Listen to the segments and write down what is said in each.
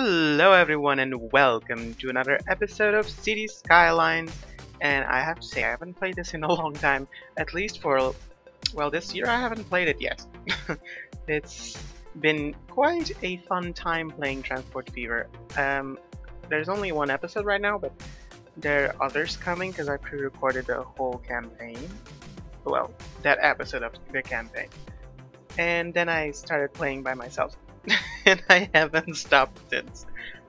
Hello everyone and welcome to another episode of City Skylines. And I have to say I haven't played this in a long time, at least for, well, this year I haven't played it yet. It's been quite a fun time playing Transport Fever. There's only one episode right now, but there are others coming because I pre-recorded the whole campaign. Well, that episode of the campaign. And then I started playing by myself. And I haven't stopped since.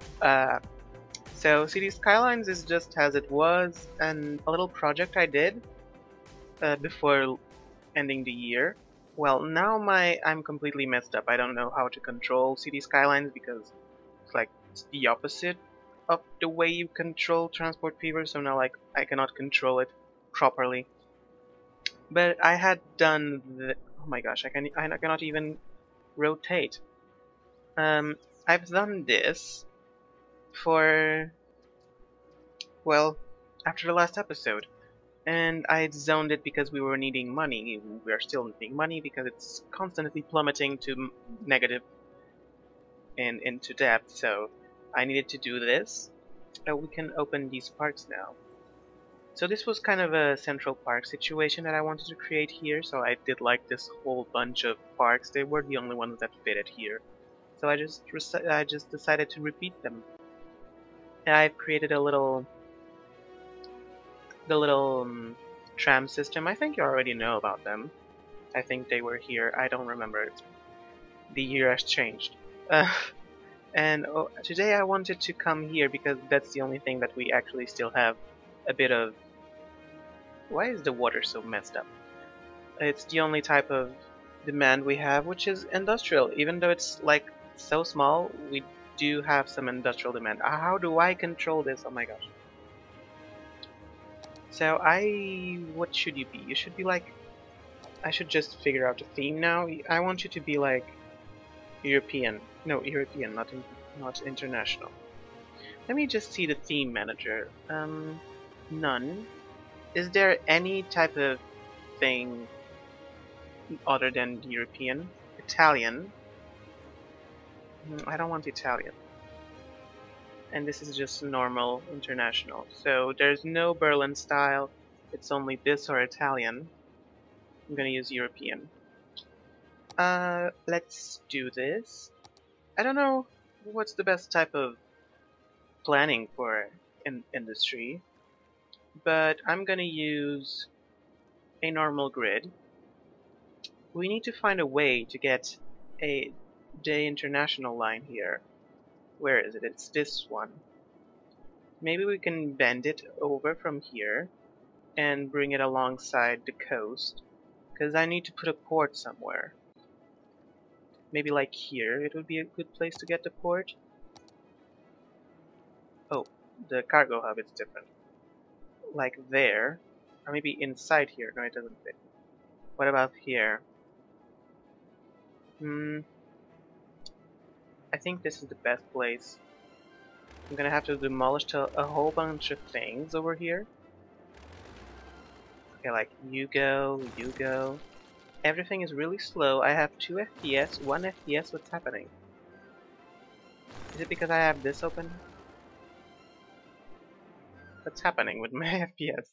So City Skylines is just as it was, and a little project I did before ending the year. Well, now I'm completely messed up. I don't know how to control City Skylines because it's the opposite of the way you control Transport Fever. So now I cannot control it properly. But I had done the, oh my gosh, I cannot even rotate. I've done this for, well, after the last episode, and I zoned it because we were needing money. We are still needing money because it's constantly plummeting to negative and into debt, so I needed to do this. We can open these parks now. So this was kind of a Central Park situation that I wanted to create here, so I did like this whole bunch of parks. They were the only ones that fitted here. So I just decided to repeat them. And I've created the little tram system. I think you already know about them. I think they were here. I don't remember it. The year has changed. And today I wanted to come here because that's the only thing that we actually still have a bit of. Why is the water so messed up? It's the only type of demand we have, which is industrial. Even though it's like so small, we do have some industrial demand. How do I control this? Oh my gosh. So what should you be? You should be like, I should just figure out the theme now. I want you to be like European. No, European, not international. Let me just see the theme manager. None. Is there any type of thing other than European? Italian? I don't want Italian. And this is just normal international. So there's no Berlin style. It's only this or Italian. I'm gonna use European. Let's do this. I don't know what's the best type of planning for industry, but I'm gonna use a normal grid. We need to find a way to get the international line here. Where is it? It's this one. Maybe we can bend it over from here and bring it alongside the coast, because I need to put a port somewhere. Maybe like here, it would be a good place to get the port. Oh, the cargo hub is different. Like there, or maybe inside here. No, it doesn't fit. What about here? I think this is the best place. I'm gonna have to demolish a whole bunch of things over here. Okay, like you go. Everything is really slow. I have 2 FPS, 1 FPS. What's happening? Is it because I have this open? What's happening with my FPS?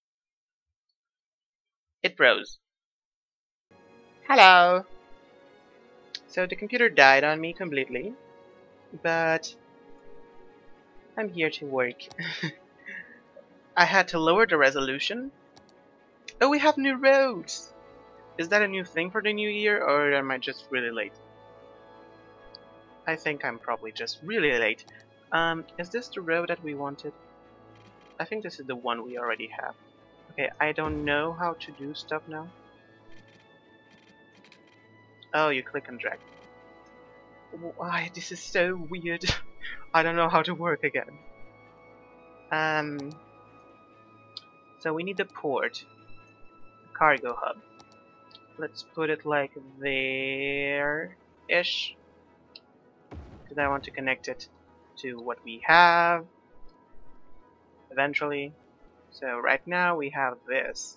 It froze. Hello! So the computer died on me completely, but I'm here to work. I had to lower the resolution. Oh, we have new roads! Is that a new thing for the new year, or am I just really late? I think I'm probably just really late. Is this the road that we wanted? I think this is the one we already have. Okay, I don't know how to do stuff now. Oh, you click and drag. Why, this is so weird. I don't know how to work again. So we need a port. A cargo hub. Let's put it like there-ish. Because I want to connect it to what we have eventually. So right now we have this.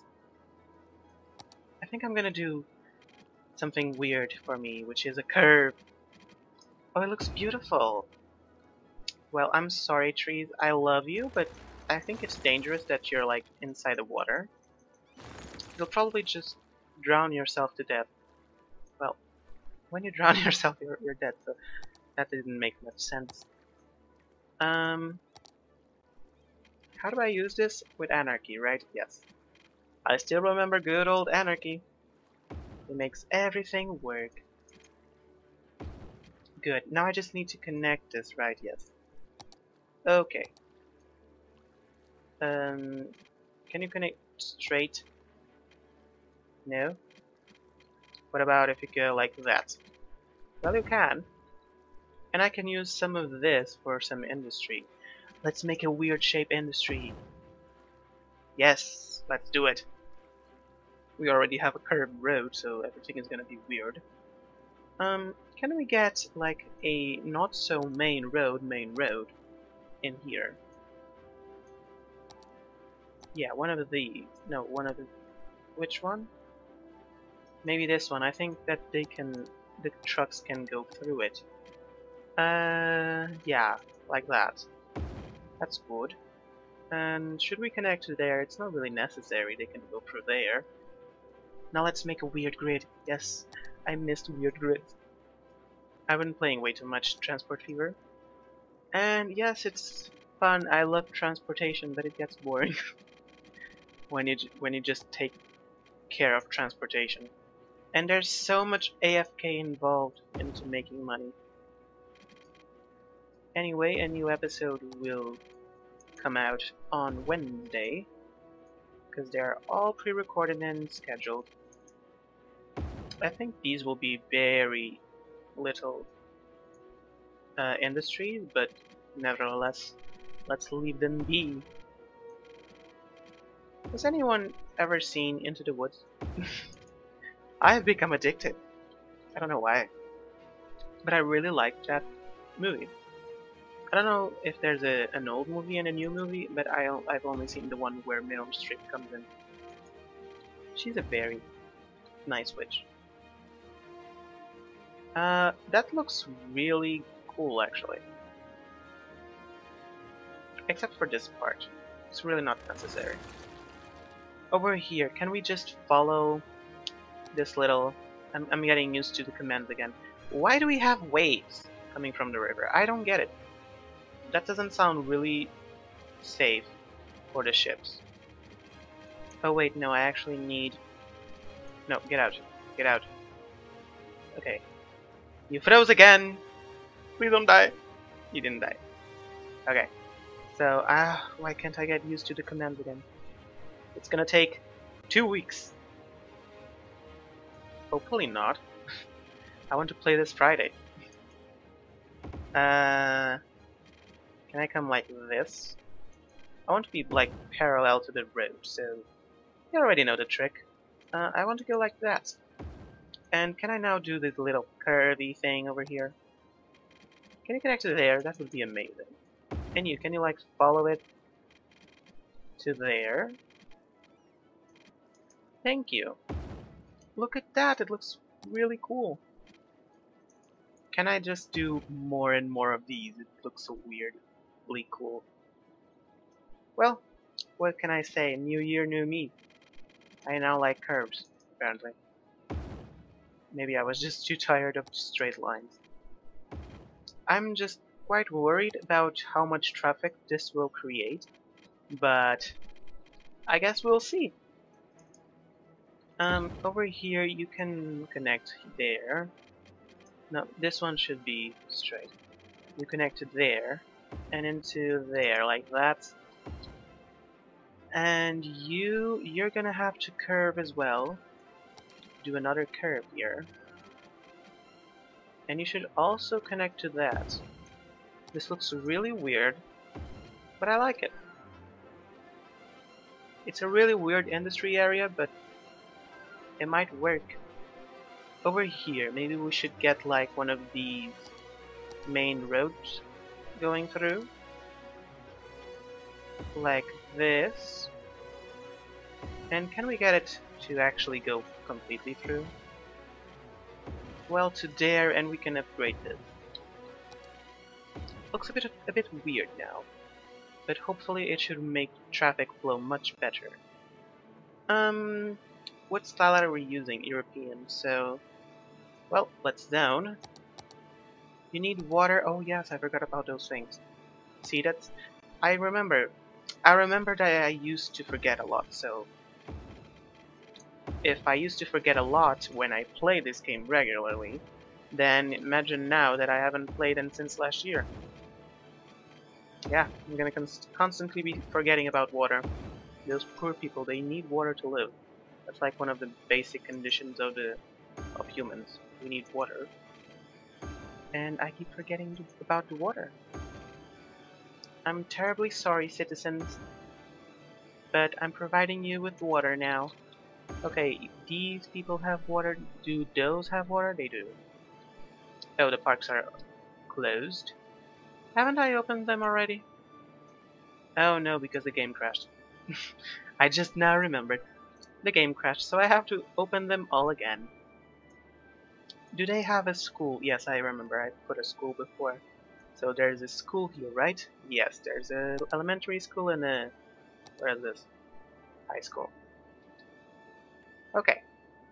I think I'm gonna do something weird for me, which is a curve. Oh, it looks beautiful. Well, I'm sorry, trees. I love you, but I think it's dangerous that you're like inside the water. You'll probably just drown yourself to death. Well, when you drown yourself, you're dead, so that didn't make much sense. Um, how do I use this? With anarchy, right? Yes. I still remember good old anarchy. It makes everything work. Good. Now I just need to connect this, right? Yes. Okay. Can you connect straight? No? What about if you go like that? Well, you can. And I can use some of this for some industry. Let's make a weird shape industry. Yes, let's do it. We already have a curved road, so everything is gonna be weird. Can we get like a not so main road in here? Yeah, one of these. No, one of the... Which one? Maybe this one. I think that the trucks can go through it. Yeah, like that. That's good. And should we connect to there? It's not really necessary. They can go through there. Now let's make a weird grid. Yes, I missed weird grids. I've been playing way too much Transport Fever. And yes, it's fun. I love transportation, but it gets boring when you just take care of transportation. And there's so much AFK involved into making money. Anyway, a new episode will come out on Wednesday, because they're all pre-recorded and scheduled. I think these will be very little industries, but nevertheless, let's leave them be. Has anyone ever seen Into the Woods? I have become addicted. I don't know why, but I really like that movie. I don't know if there's an old movie and a new movie, but I've only seen the one where Meryl Streep comes in. She's a very nice witch. That looks really cool, actually. Except for this part. It's really not necessary. Over here, can we just follow this little... I'm getting used to the commands again. Why do we have waves coming from the river? I don't get it. That doesn't sound really safe for the ships. Oh wait, no, I actually need... No, get out. Get out. Okay. You froze again! Please don't die. You didn't die. Okay. So, why can't I get used to the commands again? It's gonna take 2 weeks. Hopefully not. I want to play this Friday. Can I come like this? I want to be like parallel to the road, so you already know the trick. I want to go like that. And can I now do this little curvy thing over here? Can you connect to there? That would be amazing. Can you like follow it to there? Thank you. Look at that, it looks really cool. Can I just do more and more of these? It looks so weirdly cool. Well, what can I say? New year, new me. I now like curves, apparently. Maybe I was just too tired of straight lines. I'm just quite worried about how much traffic this will create, but I guess we'll see. Over here you can connect there. No, this one should be straight. You connect to there, and into there, like that. And you're gonna have to curve as well. Do another curve here. And you should also connect to that. This looks really weird, but I like it. It's a really weird industry area, but it might work. Over here, maybe we should get like one of these main roads going through. Like this. And can we get it to actually go completely through? Well, to there, and we can upgrade this. looks a bit weird now, but hopefully it should make traffic flow much better. What style are we using? European, so... Well, let's zone. You need water? Oh yes, I forgot about those things. See, that's... I remember that I used to forget a lot, so... If I used to forget a lot when I play this game regularly, then imagine now that I haven't played it since last year. Yeah, I'm gonna constantly be forgetting about water. Those poor people, they need water to live. That's like one of the basic conditions of humans. We need water. And I keep forgetting about the water. I'm terribly sorry, citizens, but I'm providing you with water now. Okay, these people have water. Do those have water? They do. Oh, the parks are closed. Haven't I opened them already? Oh no, because the game crashed. I just now remembered. The game crashed, so I have to open them all again. Do they have a school? Yes, I remember. I put a school before. So there's a school here, right? Yes, there's a elementary school and a... Where is this? High school. Okay.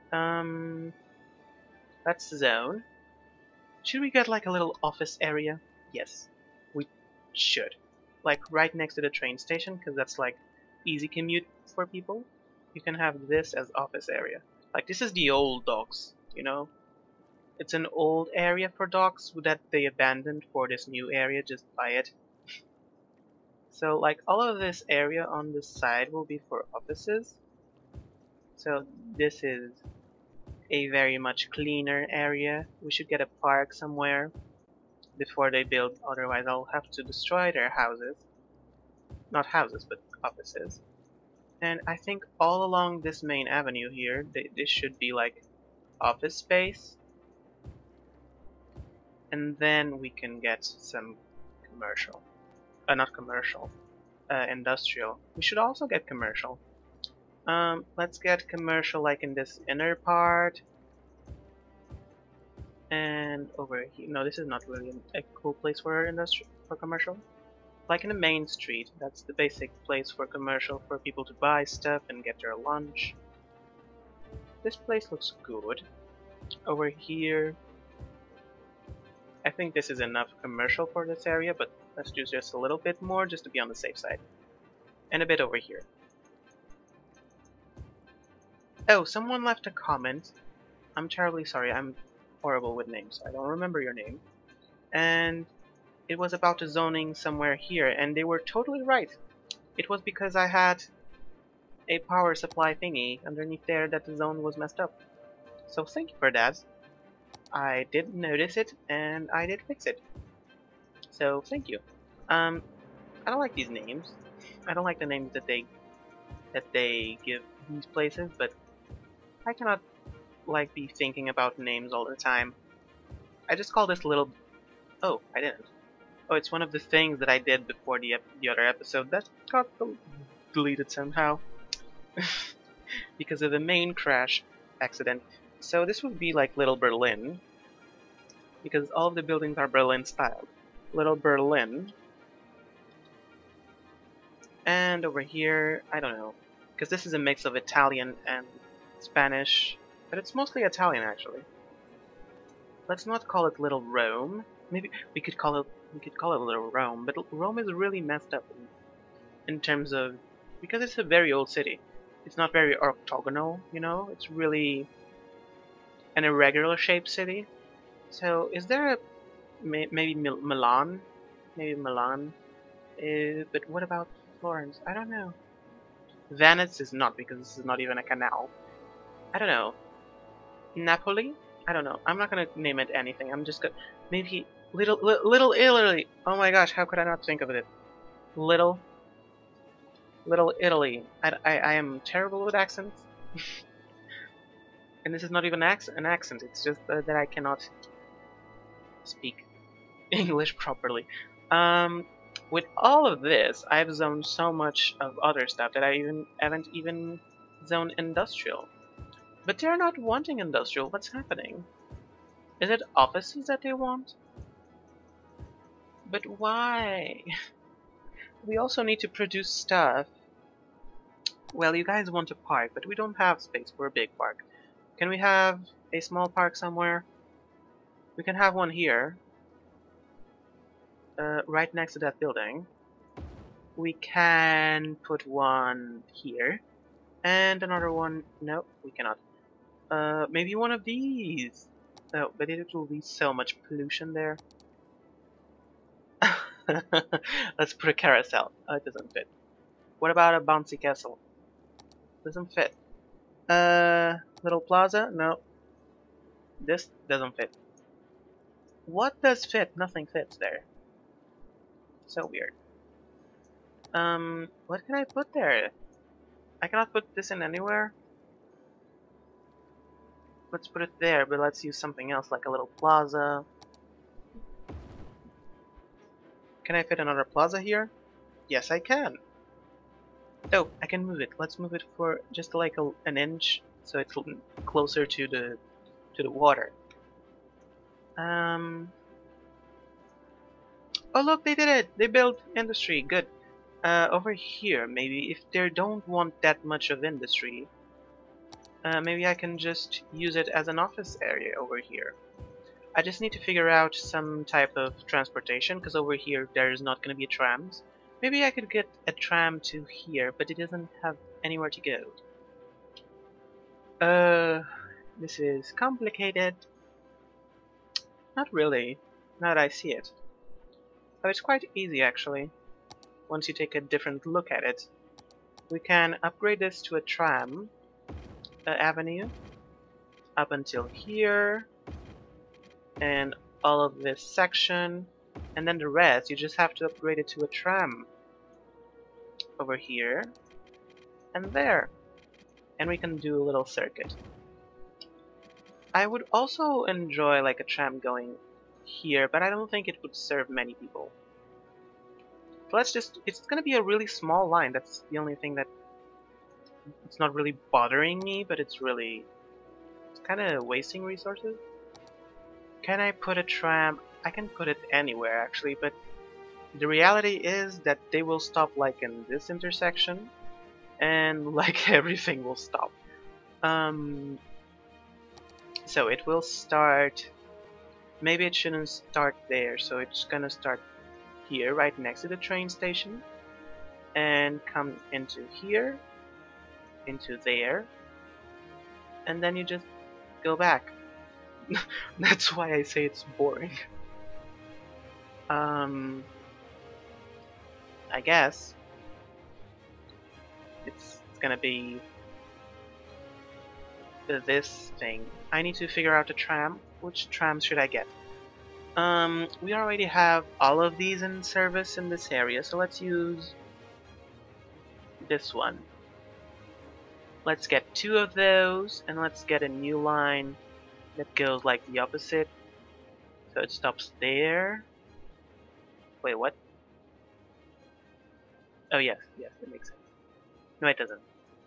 Let's zone. Should we get like a little office area? Yes, we should. Like right next to the train station, because that's like easy commute for people. You can have this as office area. Like this is the old docks, you know? It's an old area for docks that they abandoned for this new area, just buy it. So like all of this area on this side will be for offices. So this is a very much cleaner area. We should get a park somewhere before they build, otherwise I'll have to destroy their houses. Not houses, but offices. And I think all along this main avenue here, this should be like office space. And then we can get some commercial. Not commercial. Industrial. We should also get commercial. Let's get commercial like in this inner part. And over here. No, this is not really a cool place for commercial. Like in the main street, that's the basic place for commercial, for people to buy stuff and get their lunch. This place looks good. Over here, I think this is enough commercial for this area, but let's do just a little bit more just to be on the safe side. And a bit over here. Oh, someone left a comment. I'm terribly sorry, I'm horrible with names. I don't remember your name. And it was about the zoning somewhere here, and they were totally right. It was because I had a power supply thingy underneath there that the zone was messed up. So thank you for that. I did notice it, and I did fix it. So thank you. I don't like these names. I don't like the names that they give these places, but I cannot like be thinking about names all the time. I just call this little... Oh, I didn't. Oh, it's one of the things that I did before the other episode that got deleted somehow. Because of the main crash accident. So this would be like Little Berlin. Because all of the buildings are Berlin styled. Little Berlin. And over here, I don't know. Because this is a mix of Italian and Spanish. But it's mostly Italian actually. Let's not call it Little Rome. Maybe we could call it Little Rome, but Rome is really messed up in terms of, because it's a very old city. It's not very orthogonal, you know. It's really an irregular shaped city. So is there a maybe Milan? Maybe Milan. But what about Florence? I don't know. Venice is not, because this is not even a canal. I don't know. Napoli? I don't know. I'm not gonna name it anything. I'm just gonna maybe Little Italy. Oh my gosh, how could I not think of it? Little Italy. I am terrible with accents. And this is not even an accent. It's just that I cannot speak English properly. With all of this, I've zoned so much of other stuff that I haven't even zoned industrial. But they're not wanting industrial. What's happening? Is it offices that they want? But why? We also need to produce stuff. Well, you guys want a park, but we don't have space for a big park. Can we have a small park somewhere? We can have one here. Right next to that building. We can put one here. And another one. No, we cannot. Maybe one of these. No, but it will be so much pollution there. Let's put a carousel. Oh, it doesn't fit. What about a bouncy castle? Doesn't fit. Little plaza? No. This doesn't fit. What does fit? Nothing fits there. So weird. What can I put there? I cannot put this in anywhere. Let's put it there, but let's use something else, like a little plaza. Can I fit another plaza here? Yes, I can. Oh, I can move it. Let's move it for just like an inch, so it's closer to the water. Oh look, they did it! They built industry. Good. Over here, maybe if they don't want that much of industry, maybe I can just use it as an office area over here. I just need to figure out some type of transportation, because over here there is not going to be trams. Maybe I could get a tram to here, but it doesn't have anywhere to go. This is complicated. Not really, now that I see it. Oh, it's quite easy actually, once you take a different look at it. We can upgrade this to a tram avenue up until here, and all of this section, and then the rest you just have to upgrade it to a tram over here and there, and we can do a little circuit. I would also enjoy like a tram going here, but I don't think it would serve many people. So let's just, it's gonna be a really small line. That's the only thing that it's not really bothering me, but it's kind of wasting resources. Can I put a tram? I can put it anywhere actually, but the reality is that they will stop like in this intersection, and like everything will stop. So it will start, maybe it shouldn't start there, so it's gonna start here right next to the train station and come into here, into there, and then you just go back. That's why I say it's boring. I guess it's gonna be this thing. I need to figure out a tram. Which trams should I get? We already have all of these in service in this area, so let's use this one. Let's get 2 of those, and let's get a new line that goes like the opposite. So it stops there. Wait, what? Oh yes, it makes sense. No, it doesn't.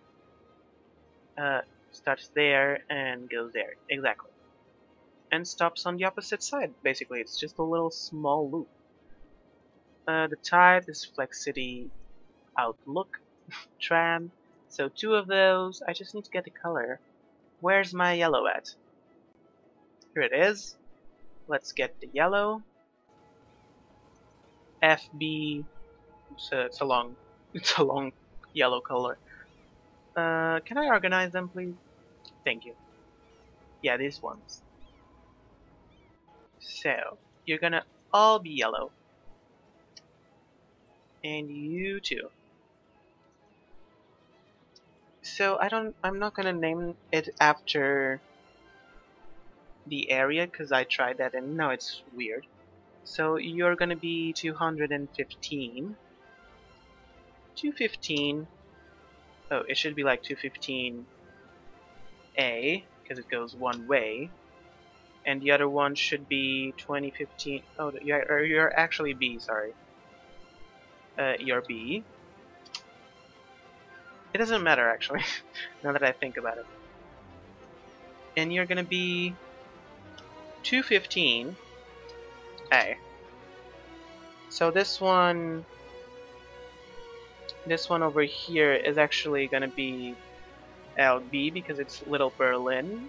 Starts there and goes there. Exactly. And stops on the opposite side, basically. It's just a little small loop. The type is Flex City Outlook tram. So 2 of those. I just need to get the color. Where's my yellow at? Here it is. Let's get the yellow. FB. So it's a long yellow color. Can I organize them, please? Thank you. Yeah, these ones. So you're gonna all be yellow, and you too. So I'm not gonna name it after the area because I tried that and no, it's weird. So you're gonna be 215. 215. Oh, it should be like 215A because it goes one way, and the other one should be 2015. Oh, you're actually B. Sorry. You're B. It doesn't matter actually. Now that I think about it. And you're gonna be 215A. So this one over here is actually gonna be LB because it's Little Berlin.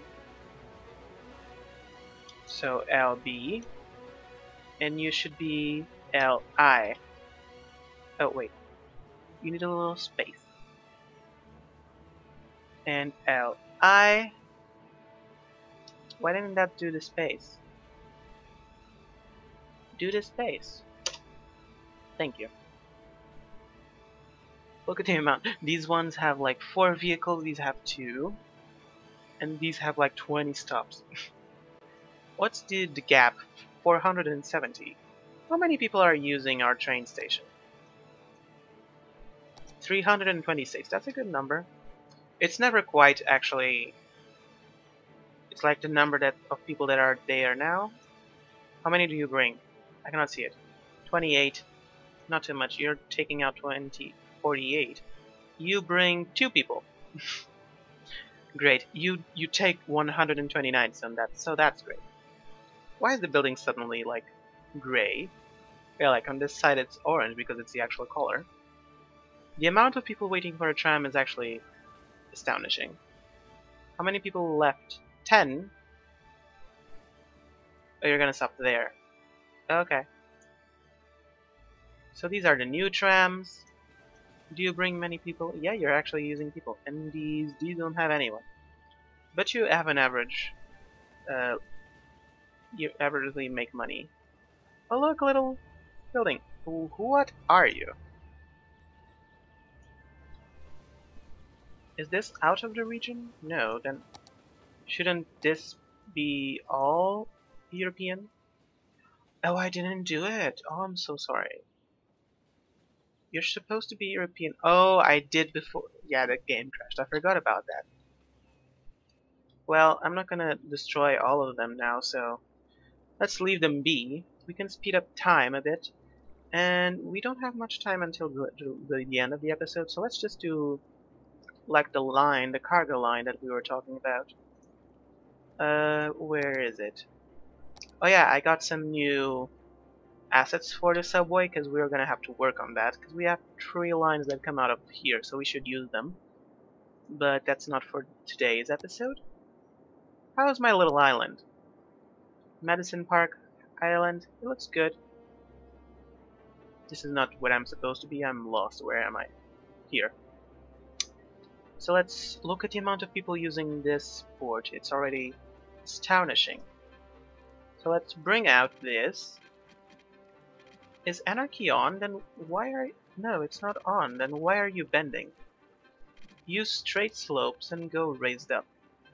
So LB, and you should be LI. Oh wait, you need a little space. And LI. Why didn't that do the space? Do the space. Thank you. Look at the amount. These ones have like 4 vehicles, these have 2. And these have like 20 stops. What's the gap? 470. How many people are using our train station? 326. That's a good number. It's never quite actually. It's like the number of people that are there now. How many do you bring? I cannot see it. 28. Not too much. You're taking out 20. 48. You bring 2 people. Great. You take 129 so that's great. Why is the building suddenly like gray? Yeah, like on this side it's orange because it's the actual color. The amount of people waiting for a tram is actually astonishing. How many people left? 10? Oh, you're gonna stop there. Okay. So these are the new trams. Do you bring many people? Yeah, you're actually using people. And these don't have anyone. But you have an average. You averagely make money. Oh look, little building. What are you? Is this out of the region? No, then shouldn't this be all European? Oh, I didn't do it. Oh, I'm so sorry. You're supposed to be European. Oh, I did before. Yeah, the game crashed. I forgot about that. Well, I'm not gonna destroy all of them now, so let's leave them be. We can speed up time a bit. And we don't have much time until the end of the episode, so let's just do like the cargo line that we were talking about. Where is it? Oh yeah, I got some new assets for the subway because we're gonna have to work on that because we have 3 lines that come out of here, so we should use them. But that's not for today's episode. How's my little island? Madison Park Island. It looks good. This is not what I'm supposed to be. I'm lost. Where am I? Here. So let's look at the amount of people using this port. It's already astonishing. So let's bring out this. Is anarchy on? Then why are... No, it's not on. Then why are you bending? Use straight slopes and go raised up.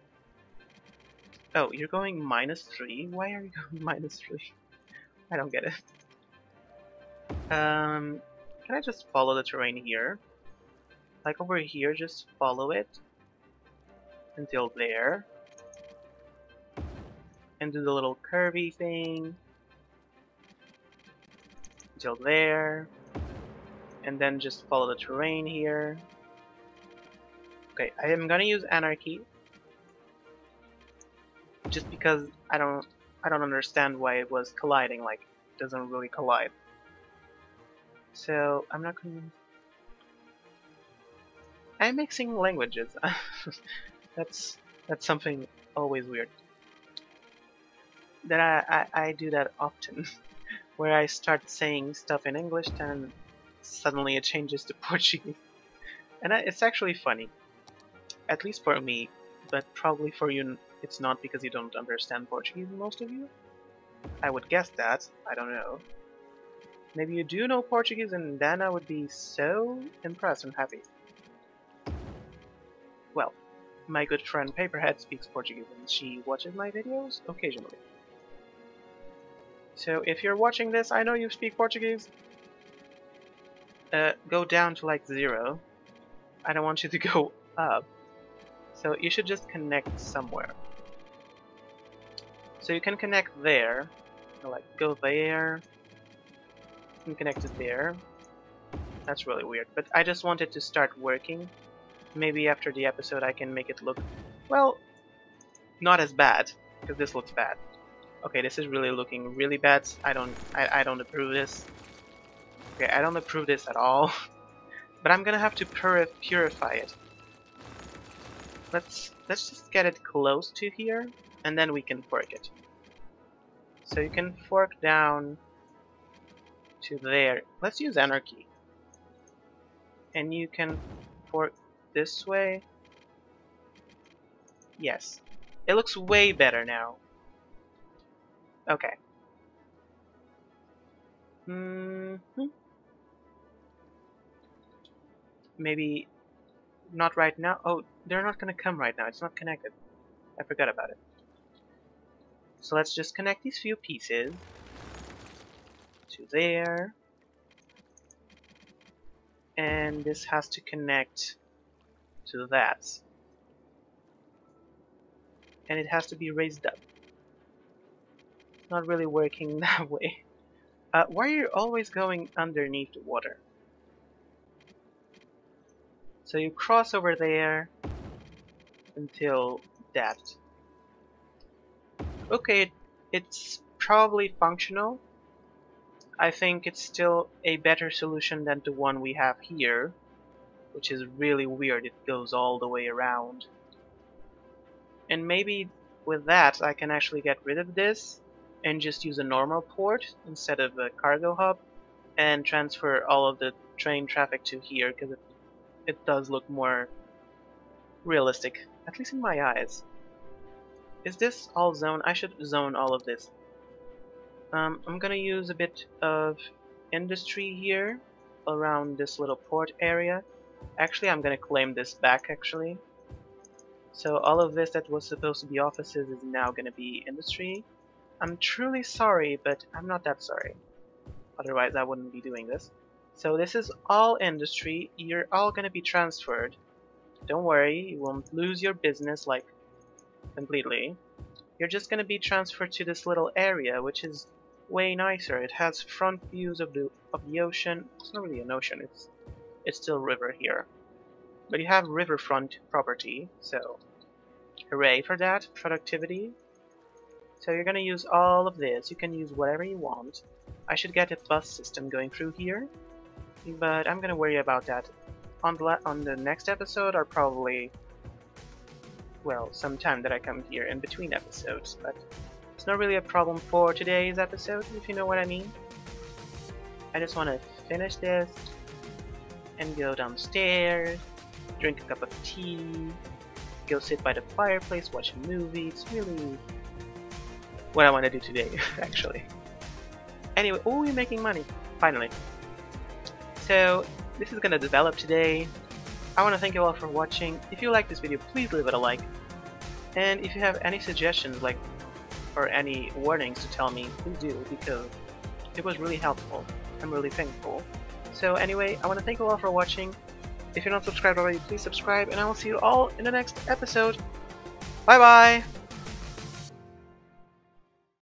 Oh, you're going -3? Why are you going -3? I don't get it. Can I just follow the terrain here? Like over here, just follow it until there. And do the little curvy thing until there. And then just follow the terrain here. Okay, I am gonna use anarchy. Just because I don't understand why it was colliding, like it doesn't really collide. So I'm not gonna... I'm mixing languages. that's something always weird. That I do that often, where I start saying stuff in English and suddenly it changes to Portuguese, and it's actually funny, at least for me, but probably for you it's not because you don't understand Portuguese, most of you. I would guess that. I don't know. Maybe you do know Portuguese, and then I would be so impressed and happy. Well, my good friend Paperhead speaks Portuguese and she watches my videos occasionally. So if you're watching this, I know you speak Portuguese. Go down to like 0. I don't want you to go up. So you should just connect somewhere. So you can connect there. Like go there. And connect it there. That's really weird, but I just wanted to start working. Maybe after the episode I can make it look, well, not as bad, because this looks bad. Okay, this is really looking really bad. I don't approve this. Okay, I don't approve this at all. But I'm gonna have to purify it. Let's just get it close to here, and then we can fork it. So you can fork down to there. Let's use anarchy. And you can fork this way. Yes. It looks way better now. Okay. Maybe not right now. Oh, they're not gonna come right now. It's not connected. I forgot about it. So let's just connect these few pieces to there. And this has to connect to that. And it has to be raised up. It's not really working that way. Why are you always going underneath the water? So you cross over there until that. Okay, it's probably functional. I think it's still a better solution than the one we have here, which is really weird. It goes all the way around. And maybe with that I can actually get rid of this and just use a normal port instead of a cargo hub and transfer all of the train traffic to here, because it does look more realistic, at least in my eyes. Is this all zone? I should zone all of this. I'm gonna use a bit of industry here around this little port area. Actually, I'm gonna claim this back actually. So all of this that was supposed to be offices is now gonna be industry. I'm truly sorry, but I'm not that sorry. Otherwise I wouldn't be doing this. So this is all industry. You're all gonna be transferred. Don't worry, you won't lose your business like completely. You're just gonna be transferred to this little area, which is way nicer. It has front views of the ocean. It's not really an ocean, it's still river here. But you have riverfront property, so hooray for that, productivity. So you're gonna use all of this. You can use whatever you want. I should get a bus system going through here, but I'm gonna worry about that on the next episode, or probably, well, sometime that I come here in between episodes. But it's not really a problem for today's episode, if you know what I mean. I just want to finish this and go downstairs, drink a cup of tea, go sit by the fireplace, watch a movie. It's really what I want to do today, actually. Anyway, oh, we're making money, finally. So, this is gonna develop today. I want to thank you all for watching. If you like this video, please leave it a like. And if you have any suggestions, like, or any warnings to tell me, please do, because it was really helpful. I'm really thankful. So anyway, I want to thank you all for watching. If you're not subscribed already, please subscribe, and I will see you all in the next episode. Bye bye!